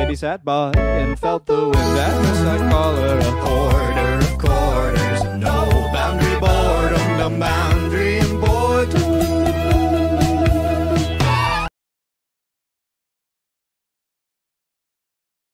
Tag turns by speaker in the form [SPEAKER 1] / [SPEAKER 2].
[SPEAKER 1] lady sat by and felt the wind, and thus I call her a